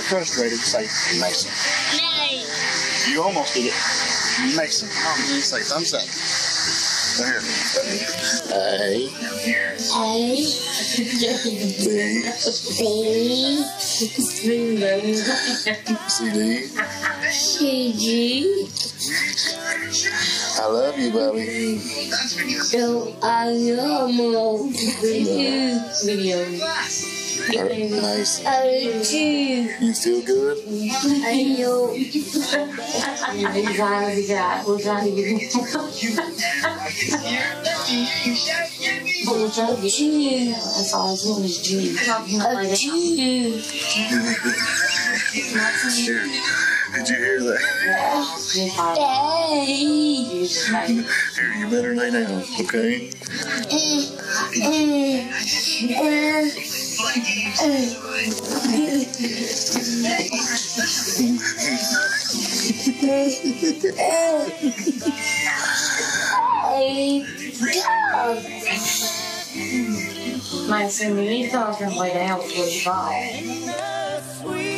frustrated, say Mason. You almost did it. Mason. You say thumbs up. There. A. C. I love you, Bobby. So I love video. Nice. I do. You feel good? I know. That's all I was doing is G. Did you hear that? Here, you better lay down, okay? Masen, you need to go and lay down before you fall.